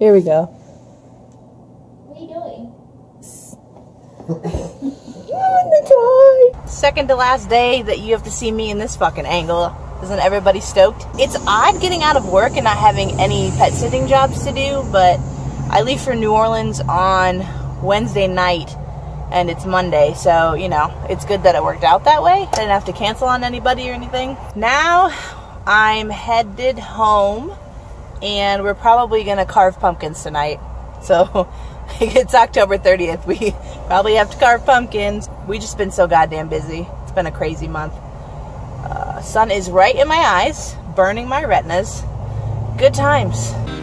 Here we go. What are you doing? Second to last day that you have to see me in this fucking angle. Isn't everybody stoked? It's odd getting out of work and not having any pet sitting jobs to do, but I leave for New Orleans on Wednesday night and it's Monday, so you know, it's good that it worked out that way. I didn't have to cancel on anybody or anything. Now I'm headed home and we're probably gonna carve pumpkins tonight. So it's October 30th. We probably have to carve pumpkins. We just been so goddamn busy. It's been a crazy month. Sun is right in my eyes, burning my retinas. Good times.